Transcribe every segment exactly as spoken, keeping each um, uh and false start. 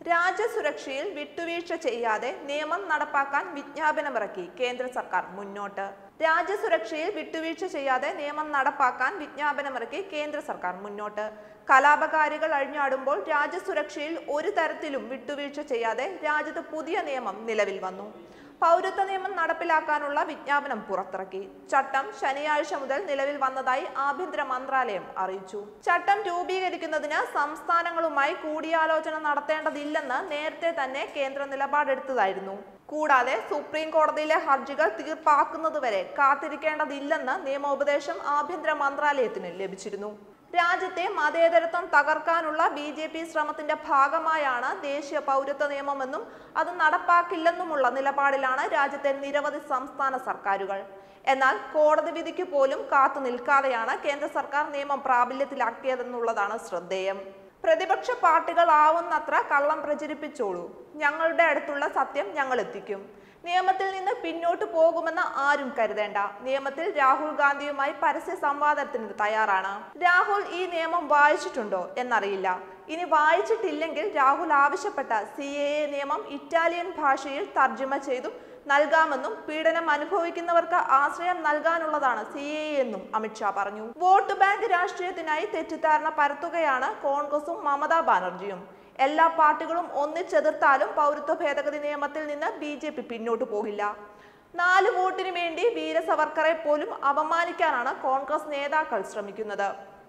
രാജ്യസുരക്ഷയിൽ വിട്ടുവീഴ്ച ചെയ്യാതെ നിയമം നടപ്പാക്കാൻ വിജ്ഞാപനമിറക്കി കേന്ദ്ര സർക്കാർ മുന്നോട്ട്. രാജ്യസുരക്ഷയിൽ വിട്ടുവീഴ്ച ചെയ്യാതെ നിയമം നടപ്പാക്കാൻ വിജ്ഞാപനമിറക്കി കേന്ദ്ര സർക്കാർ മുന്നോട്ട്. കലാപകാരികൾ അഴിഞ്ഞാടുമ്പോൾ രാജ്യസുരക്ഷയിൽ ഒരു തരത്തിലും വിട്ടുവീഴ്ച ചെയ്യാതെ രാജ്യത്ത് പുതിയ നിയമം നിലവിൽ വന്നു. പൗരത്വ നിയമം നടപ്പിലാക്കാനുള്ള വിജ്ഞാപനം പുറത്തിറക്കി. ചട്ടം ശനിയാഴ്ച മുതൽ നിലവിൽ വന്നതായി ആഭ്യന്തര മന്ത്രാലയം അറിയിച്ചു. ചട്ടം രൂപീകരിക്കുന്നതിന് സംസ്ഥാനങ്ങളുമായി കൂടിയാലോചന നടത്തേണ്ടതില്ലെന്ന് നേരത്തെ തന്നെ കേന്ദ്ര നിലപാടെടുത്തതായിരുന്നു. കൂടാതെ സുപ്രീം കോടതിയിലെ ഹർജികൾ തീർപ്പാക്കുന്നതുവരെ കാത്തിരിക്കേണ്ടതില്ലെന്ന് നിയമോപദേശം ആഭ്യന്തര മന്ത്രാലയത്തിന് ലഭിച്ചിരുന്നു. രാജ്യത്തെ മതേതരത്വം തകർക്കാനുള്ള ബി ജെ പി ശ്രമത്തിന്റെ ഭാഗമായാണ് ദേശീയ പൗരത്വ നിയമമെന്നും അത് നടപ്പാക്കില്ലെന്നുമുള്ള നിലപാടിലാണ് രാജ്യത്തെ നിരവധി സംസ്ഥാന സർക്കാരുകൾ. എന്നാൽ കോടതി വിധിക്ക് പോലും കാത്തു നിൽക്കാതെയാണ് കേന്ദ്ര സർക്കാർ നിയമം പ്രാബല്യത്തിലാക്കിയതെന്നുള്ളതാണ് ശ്രദ്ധേയം. പ്രതിപക്ഷ പാർട്ടികൾ ആവുന്നത്ര കള്ളം പ്രചരിപ്പിച്ചോളൂ, ഞങ്ങളുടെ അടുത്തുള്ള സത്യം ഞങ്ങൾ എത്തിക്കും. നിയമത്തിൽ നിന്ന് പിന്നോട്ട് പോകുമെന്ന് ആരും കരുതേണ്ട. നിയമത്തിൽ രാഹുൽ ഗാന്ധിയുമായി പരസ്യ സംവാദത്തിന് തയ്യാറാണ്. രാഹുൽ ഈ നിയമം വായിച്ചിട്ടുണ്ടോ എന്നറിയില്ല. ഇനി വായിച്ചിട്ടില്ലെങ്കിൽ രാഹുൽ ആവശ്യപ്പെട്ട സി എ എ നിയമം ഇറ്റാലിയൻ ഭാഷയിൽ തർജ്ജമ ചെയ്തും നൽകാമെന്നും പീഡനം അനുഭവിക്കുന്നവർക്ക് ആശ്രയം നൽകാനുള്ളതാണ് സി എ എ എന്നും അമിത്ഷാ പറഞ്ഞു. വോട്ട് ബാങ്ക് രാഷ്ട്രീയത്തിനായി തെറ്റിദ്ധാരണ പരത്തുകയാണ് കോൺഗ്രസും മമതാ ബാനർജിയും. എല്ലാ പാർട്ടികളും ഒന്നിച്ചെതിർത്താലും പൗരത്വ ഭേദഗതി നിയമത്തിൽ നിന്ന് ബി ജെ പി പിന്നോട്ട് പോകില്ല. നാല് വോട്ടിന് വേണ്ടി വീര സവർക്കറെ പോലും അപമാനിക്കാനാണ് കോൺഗ്രസ് നേതാക്കൾ ശ്രമിക്കുന്നത്.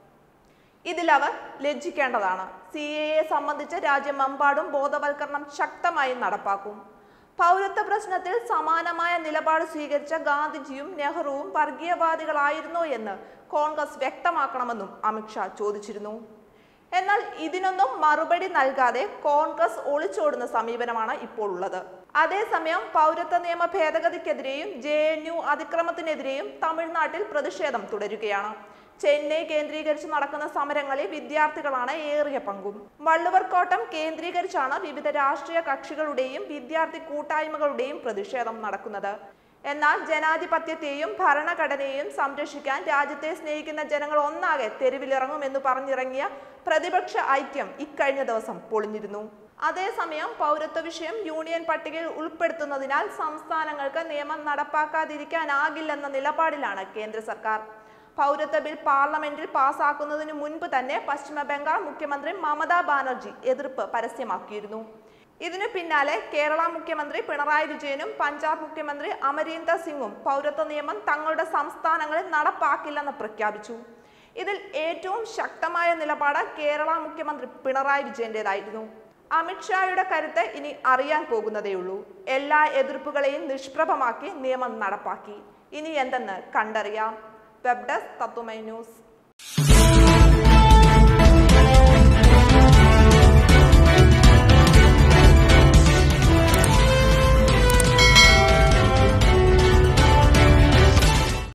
ഇതിലവർ ലജ്ജിക്കേണ്ടതാണ്. സി എ എ സംബന്ധിച്ച് രാജ്യമെമ്പാടും ബോധവൽക്കരണം ശക്തമായി നടപ്പാക്കും. പൗരത്വ പ്രശ്നത്തിൽ സമാനമായ നിലപാട് സ്വീകരിച്ച ഗാന്ധിജിയും നെഹ്റുവും വർഗീയവാദികളായിരുന്നോ എന്ന് കോൺഗ്രസ് വ്യക്തമാക്കണമെന്നും അമിത്ഷാ ചോദിച്ചിരുന്നു. എന്നാൽ ഇതിനൊന്നും മറുപടി നൽകാതെ കോൺഗ്രസ് ഒളിച്ചോടുന്ന സമീപനമാണ് ഇപ്പോൾ ഉള്ളത്. അതേസമയം പൗരത്വ നിയമ ഭേദഗതിക്കെതിരെയും ജെ എൻ യു അതിക്രമത്തിനെതിരെയും തമിഴ്നാട്ടിൽ പ്രതിഷേധം തുടരുകയാണ്. ചെന്നൈ കേന്ദ്രീകരിച്ച് നടക്കുന്ന സമരങ്ങളിൽ വിദ്യാർത്ഥികളാണ് ഏറിയ പങ്കും. വള്ളുവർക്കോട്ടം കേന്ദ്രീകരിച്ചാണ് വിവിധ രാഷ്ട്രീയ കക്ഷികളുടെയും വിദ്യാർത്ഥി കൂട്ടായ്മകളുടെയും പ്രതിഷേധം നടക്കുന്നത്. എന്നാൽ ജനാധിപത്യത്തെയും ഭരണഘടനയെയും സംരക്ഷിക്കാൻ രാജ്യത്തെ സ്നേഹിക്കുന്ന ജനങ്ങൾ ഒന്നാകെ തെരുവിലിറങ്ങുമെന്ന് പറഞ്ഞിറങ്ങിയ പ്രതിപക്ഷ ഐക്യം ഇക്കഴിഞ്ഞ ദിവസം പൊളിഞ്ഞിരുന്നു. അതേസമയം പൗരത്വ വിഷയം യൂണിയൻ പട്ടികയിൽ ഉൾപ്പെടുത്തുന്നതിനാൽ സംസ്ഥാനങ്ങൾക്ക് നിയമം നടപ്പാക്കാതിരിക്കാനാകില്ലെന്ന നിലപാടിലാണ് കേന്ദ്ര സർക്കാർ. പൗരത്വ ബിൽ പാർലമെന്റിൽ പാസാക്കുന്നതിന് മുൻപ് തന്നെ പശ്ചിമ ബംഗാൾ മുഖ്യമന്ത്രി മമതാ ബാനർജി എതിർപ്പ് പരസ്യമാക്കിയിരുന്നു. ഇതിനു പിന്നാലെ കേരള മുഖ്യമന്ത്രി പിണറായി വിജയനും പഞ്ചാബ് മുഖ്യമന്ത്രി അമരീന്ദർ സിംഗും പൗരത്വ നിയമം തങ്ങളുടെ സംസ്ഥാനങ്ങളിൽ നടപ്പാക്കില്ലെന്ന് പ്രഖ്യാപിച്ചു. ഇതിൽ ഏറ്റവും ശക്തമായ നിലപാട് കേരള മുഖ്യമന്ത്രി പിണറായി വിജയന്റേതായിരുന്നു. അമിത്ഷായുടെ കരുത്ത് ഇനി അറിയാൻ പോകുന്നതേയുള്ളൂ. എല്ലാ എതിർപ്പുകളെയും നിഷ്പ്രഭമാക്കി നിയമം നടപ്പാക്കി. ഇനി എന്തെന്ന് കണ്ടറിയാം. Web desk Tatwamayi news.